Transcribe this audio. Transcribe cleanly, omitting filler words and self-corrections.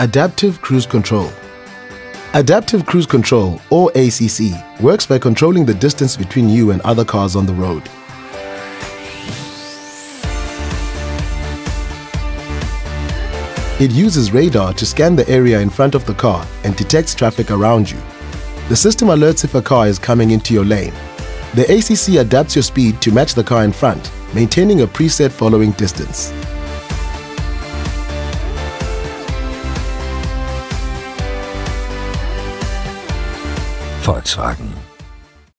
Adaptive Cruise Control. Adaptive Cruise Control, or ACC, works by controlling the distance between you and other cars on the road. It uses radar to scan the area in front of the car and detects traffic around you. The system alerts if a car is coming into your lane. The ACC adapts your speed to match the car in front, maintaining a preset following distance. Volkswagen.